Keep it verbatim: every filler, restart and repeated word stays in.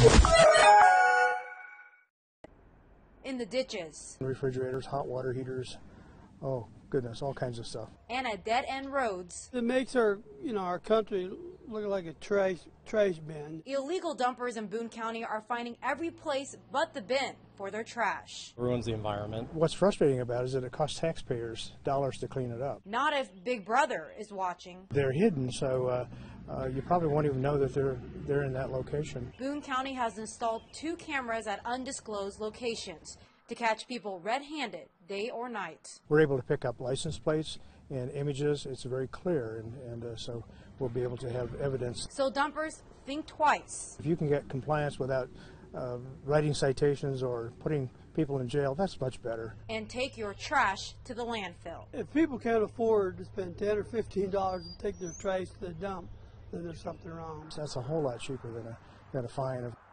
In the ditches. Refrigerators, hot water heaters, oh goodness, all kinds of stuff. And at dead-end roads. It makes our, you know, our country look like a trash, trash bin. Illegal dumpers in Boone County are finding every place but the bin for their trash. It ruins the environment. What's frustrating about it is that it costs taxpayers dollars to clean it up. Not if Big Brother is watching. They're hidden, so uh, uh, you probably won't even know that they're, they're in that location. Boone County has installed two cameras at undisclosed locations to catch people red-handed, day or night. We're able to pick up license plates and images. It's very clear, and, and uh, so we'll be able to have evidence. So dumpers, think twice. If you can get compliance without uh, writing citations or putting people in jail, that's much better. And take your trash to the landfill. If people can't afford to spend ten or fifteen dollars to take their trash to the dump, then there's something wrong. That's a whole lot cheaper than a, than a fine of